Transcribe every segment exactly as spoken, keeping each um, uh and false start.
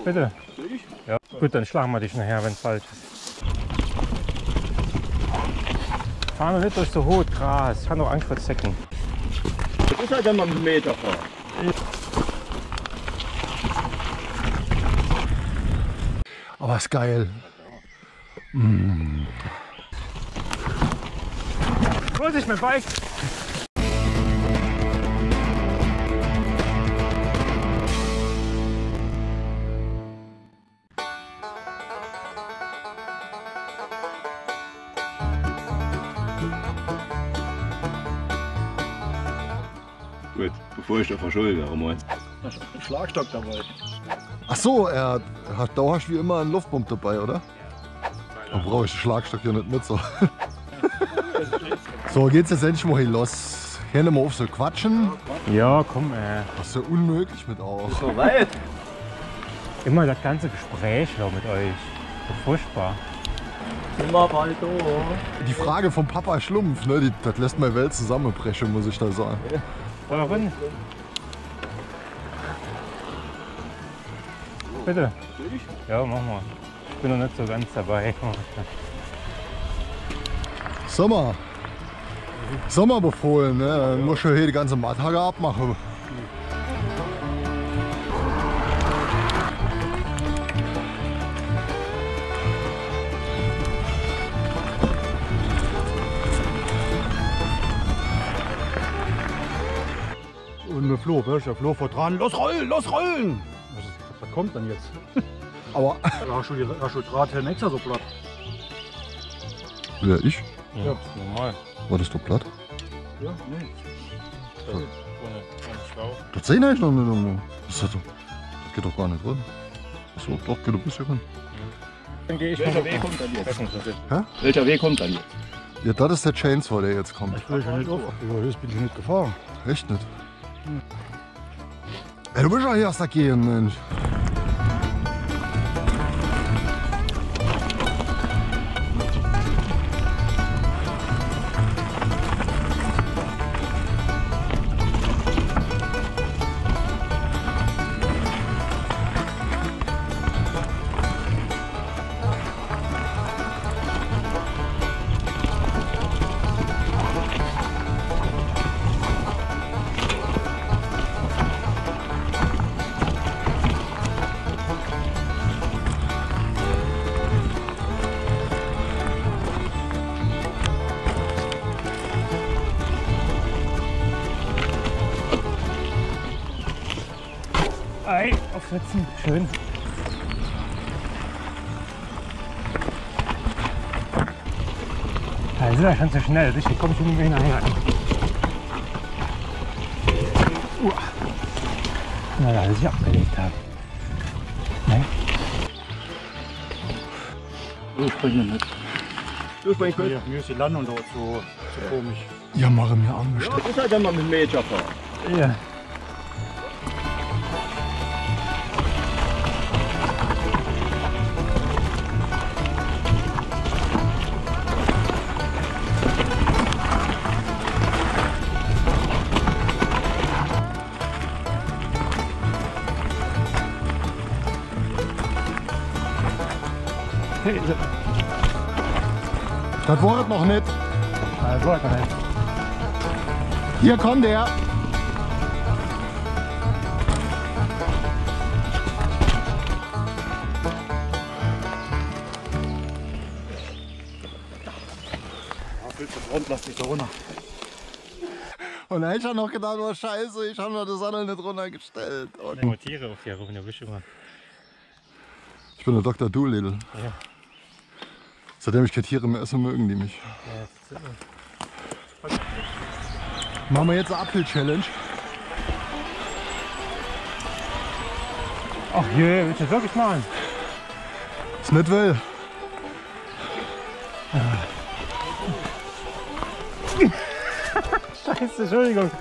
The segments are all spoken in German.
Bitte? Ja. Gut, dann schlagen wir dich nachher, wenn es falsch ist. Fahren wir nicht durch so hohes Gras. Ich habe noch Angst vor Zecken. Das ist halt, wenn man einen Meter fährt. Aber ist geil. Mm. Vorsicht mit Bike! Gut, bevor ich da verschuldet wäre, meinst Da ist ein Schlagstock dabei. Ach so, er hat dauerhaft wie immer einen Luftpump dabei, oder? Dann brauche ich den Schlagstock ja nicht mit so. So, geht's jetzt endlich mal hier los. Hier nicht mal auf so quatschen. Ja, komm, ey. Das ist ja unmöglich mit auch. so weit. Immer das ganze Gespräch da mit euch. So furchtbar. Sind wir bald da. Die Frage vom Papa Schlumpf, ne, die, das lässt meine Welt zusammenbrechen, muss ich da sagen. Euren? Bitte? Ja, mach mal. Ich bin noch nicht so ganz dabei. Sommer. Sommer befohlen, ne? Dann muss ich hier die ganze Mattage abmachen. Und mit Flo, welcher Flo vor dran. Los rollen, los rollen! Was, was kommt denn jetzt? Aber. Da hast du die hast du Drahthelm extra so platt. Wer, ich? Ja, Ja. ist normal. War das doch platt? Ja, nee. Das ohne, ohne Schlauch. Das sehe ich noch nicht irgendwo. Das, hat doch, das geht doch gar nicht drin. Achso, doch, geht ein bisschen drin. Dann gehe ich Welcher mal Weg kommt dann jetzt? essen. Das ist- Welcher Weg kommt dann jetzt? Ja, das ist der Chainsaw, der jetzt kommt. Ich will ja nicht auf. Über das bin ich nicht gefahren. Echt nicht? Ey, du bist ja hier erst da gehen, Mensch. Ei, aufsetzen. Schön. Da ist er schon so schnell. Ich komme schon wieder hinterher. Uah. Na, da ich abgelegt habe. Ne? Du springst nicht. Du springst mit. Mir, mir ist die Landung dort so, so komisch. Ja, mache mir Ja, angestellt. das ist halt, wenn man mit einem Meter fährt. Ja. Hey, so. Das war es noch nicht. Ah, wollte man nicht. Hier kommt er. Willst du Front, lass dich da runter. Und ich habe noch gedacht, oh Scheiße, ich habe noch das Sattel nicht runtergestellt. Oh, Nur Tiere auf hier rum, ja, bist du mal. ich bin der Doktor Doolittle. Ja. Seitdem ich keine Tiere mehr esse, mögen die mich. Ja, Machen wir jetzt eine Apfel-Challenge. ach je, willst du das wirklich machen? Ist nicht will. Scheiße, Entschuldigung.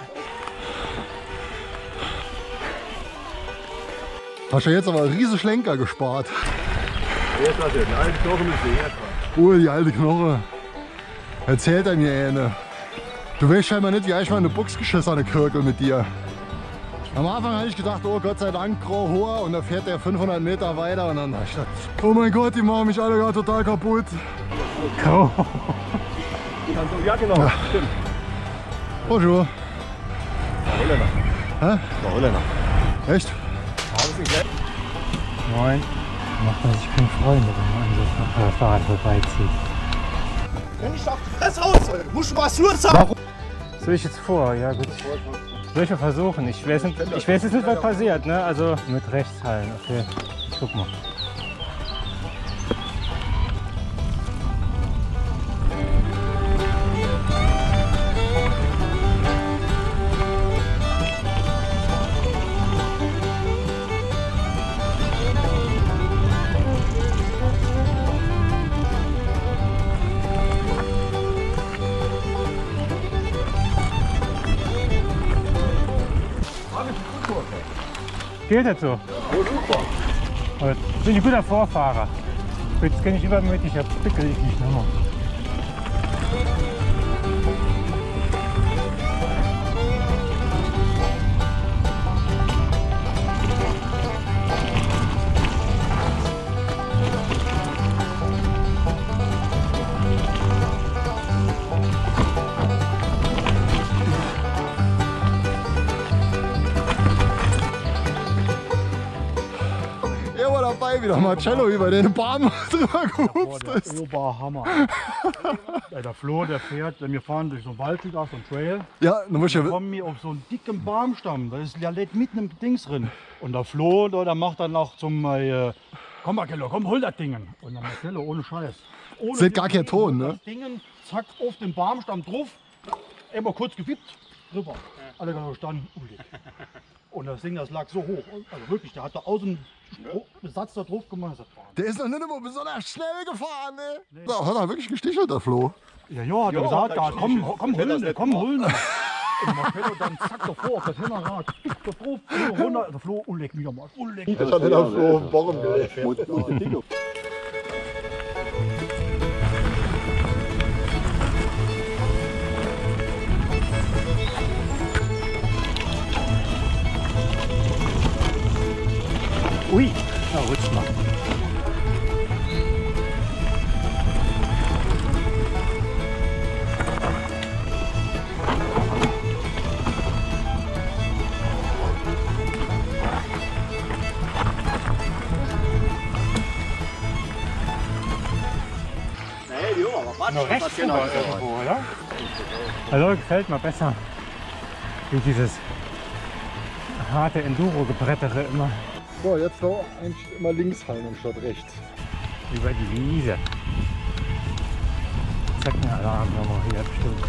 Hast du jetzt aber einen riesen Schlenker gespart. Jetzt was jetzt? Die alte Knoche müsste her dran. Oh, die alte Knoche. Erzählt er mir eine. Du weißt scheinbar nicht, wie ich mal eine Box geschissen an der Kirkel mit dir. Am Anfang habe ich gedacht, oh Gott sei Dank, grau hoher, und da fährt der fünfhundert Meter weiter und dann dachte ich, oh mein Gott, die machen mich alle gerade total kaputt. Grau. Ja, genau. Ja. Stimmt. Bonjour. Der Holländer. Hä? Der Holländer. Echt? Alles nicht gleich. Moin. Macht man sich keine Freunde, wenn man so ein Fahrrad vorbeizieht. Wenn ich auf die Fresse haus, musst du mal Surz haben. Soll ich jetzt vor? Ja gut. Soll ich mal versuchen? Ich weiß, nicht, ich weiß jetzt nicht, was passiert, ne? Also mit rechts halten. Okay. Ich guck mal. Geht das so? Aber ich bin ein guter Vorfahrer. Jetzt kann ich überall mit, ich hab Pickel, ich nicht mehr. Dabei wieder Marcello über den Baum drüber gehupft ist. Der Oberhammer. Der Flo, der fährt, wir fahren durch so einen Wald, da so einen Trail. Ja, dann muss ich ja. Dann kommen wir auf so einen dicken Baumstamm, da ist ja mitten im Dings drin. Und der Flo, der, der macht dann auch zum, äh, komm Marcello, komm, hol das Ding. Und der Marcello, ohne Scheiß. Ohne Sind gar kein Ton, ne? Das Ding, zack, auf den Baumstamm drauf, immer kurz gewippt, drüber. Alle da standen, und das Ding, das lag so hoch. Also wirklich, der hat da außen Besatz da drauf gemacht. Der ist noch nicht immer besonders schnell gefahren, ne? Nee. Da hat er wirklich gestichelt, der Flo. Ja, ja, hat er gesagt, da, komm, komm, holen, ne, komm, holen. Und Marcello dann zack davor auf das Hinterrad, da drauf, runter, der Flo, unleck wieder mal, unleck. Das hat der Flo auf den Bogen gelegt. Ui, da rutscht mal. Nee, die Junge, aber warte, Noch rechts was genau irgendwo, oder? Also gefällt mir besser. Wie dieses harte Enduro-Gebrettere immer. So, jetzt noch eigentlich immer links halten anstatt rechts. Über die Wiese. Zeckenalarm nochmal hier bestimmt.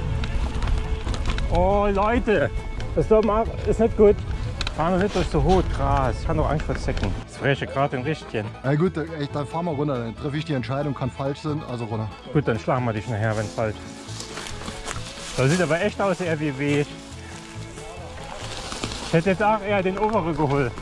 Oh Leute, das ist, doch mal, ist nicht gut. Fahren wir nicht durch so hohes Gras. Ich habe noch Angst vor Zecken. Das frische gerade im Richtchen. Na gut, dann fahren wir runter. Dann treffe ich die Entscheidung, kann falsch sein, also runter. Gut, dann schlagen wir dich nachher, wenn es falsch ist. Das sieht aber echt aus, eher wie weh. Ich hätte jetzt auch eher den oberen geholt.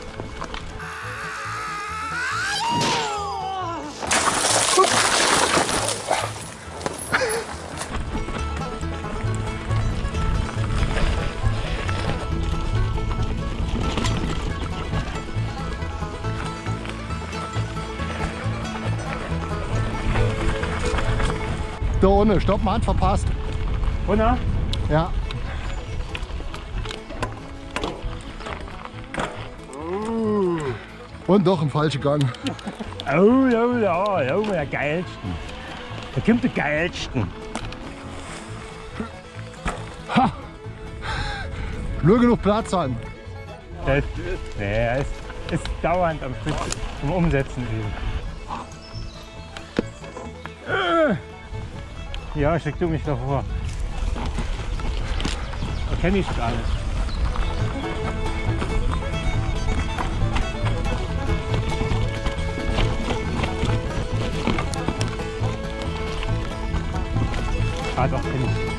Da ohne, stopp, Mann, verpasst. Runter? Ja. Und doch ein falscher Gang. Oh, ja, ja, ja, der geilsten. Da kommt der geilsten. Ha! Nur genug Platz haben. Das, nee, er ist, ist dauernd am Stück zum Umsetzen üben. Ja, schick du mich davor. Da kenne ich gar nicht. Ah, doch, kenn ich.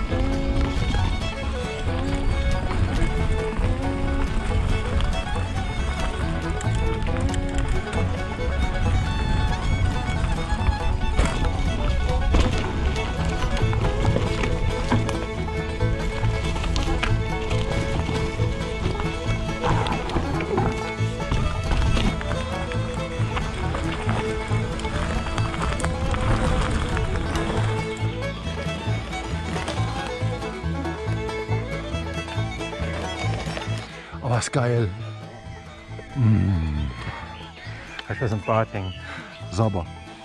ist geil. Kann ich was im Bad hängen. Sauber.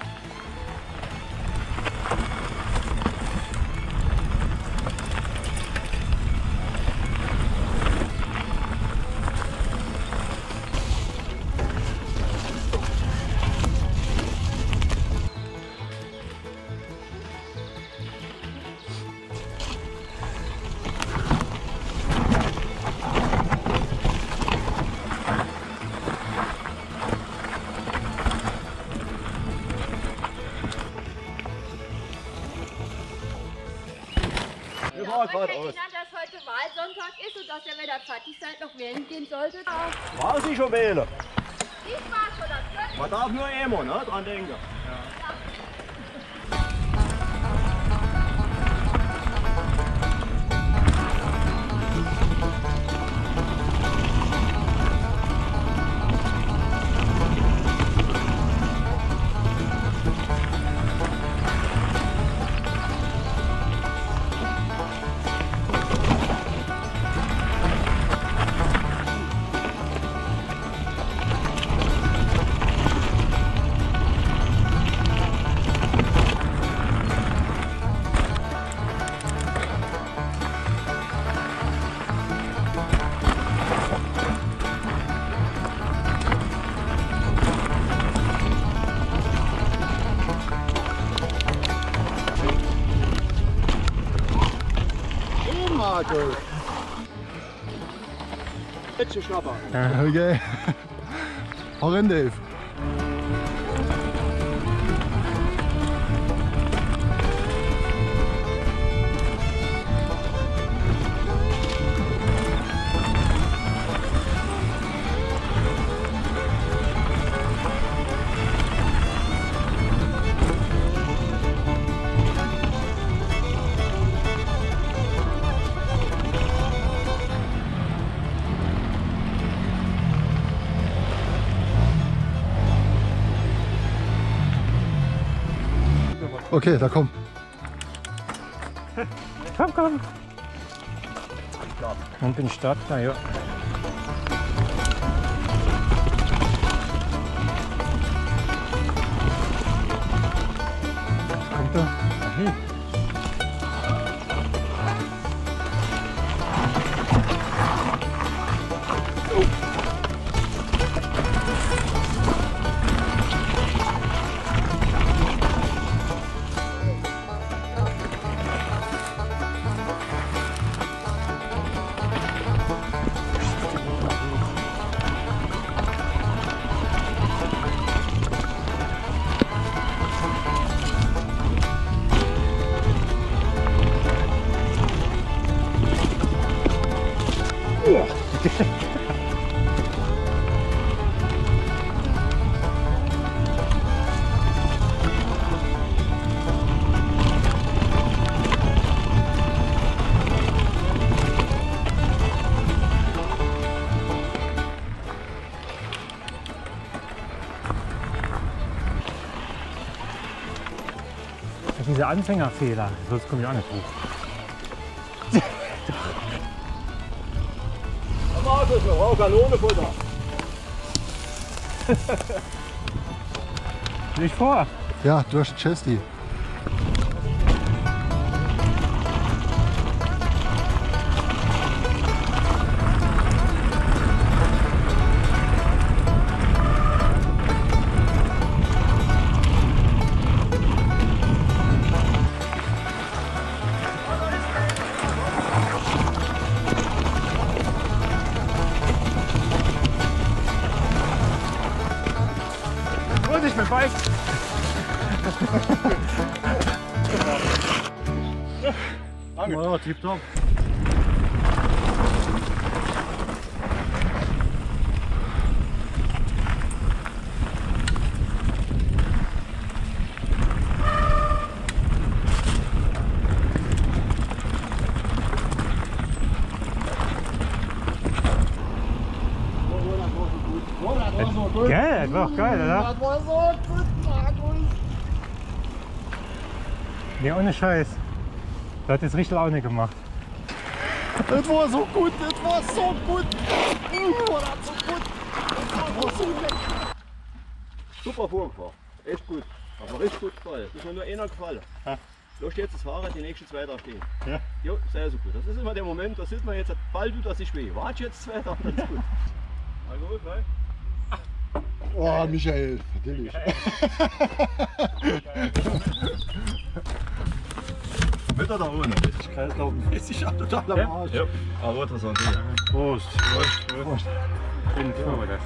Wir fahren Ich geradeaus. erinnern, dass heute Wahlsonntag ist und dass ihr, wenn ihr fertig seid, noch wählen gehen solltet. War sie schon wählen? Ich war schon das. Man darf nur immer, ne? Dran denken. Markus. Letzte Schnapper. Okay. Auch rein, Dave. Okay, da komm. Komm, komm. Und bin Start, na ja. Kommt er? Hey. Diese Anfängerfehler, sonst komme ich auch nicht hoch. Markus, wir brauchen Kanonenfutter. Nicht vor. Ja, durch Chesty. Vorsicht mit Bike! Ja, tipptopp. Geil, das war doch geil, oder? Das war so gut, Markus. Nee, ohne Scheiß. Das hat jetzt richtig Laune gemacht. Das war so gut, das war so gut. Das war so gut. Das war so lecker. Super vorgefahren. Echt gut. Aber richtig gut gefallen. Ist mir nur einer gefallen. Ja. Lass jetzt das Fahrrad, die nächsten zwei da stehen. Ja. Jo, sehr so gut. Das ist immer der Moment, da sieht man jetzt, bald tut das sich weh. Warte jetzt zwei da, dann ist gut. Alkohol frei? Oh, Michael, natürlich. Mit oder ohne? Ich kann es laufen. Es ist ja total am Arsch. Ja. Aber interessant. Prost. Prost. Prost. Schönen Vormittag.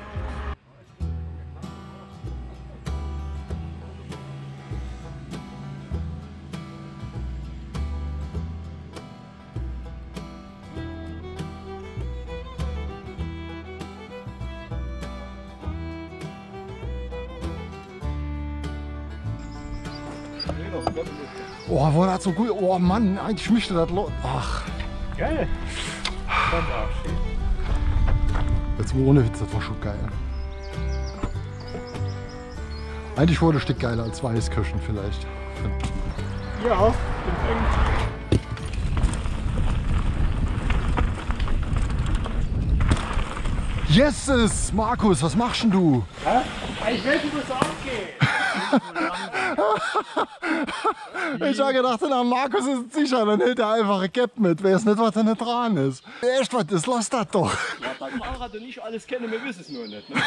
Oh, war das so gut. Oh Mann, eigentlich möchte das lo Ach, Geil. Ganz Abschied. jetzt mal ohne Witz, das war schon geil. Eigentlich wurde ein Stück geiler als Weißkirschen vielleicht. Ja, Yeses! Markus, was machst denn du? ich will, wie es abgeht. Ich habe gedacht, na, Markus ist sicher, dann hält er einfach ein Gap mit. Weiß nicht, was da nicht dran ist. Echt, was ist? Lass das doch. Ja, beim Fahrrad und ich alles kennen, wir wissen es nur nicht. Ne?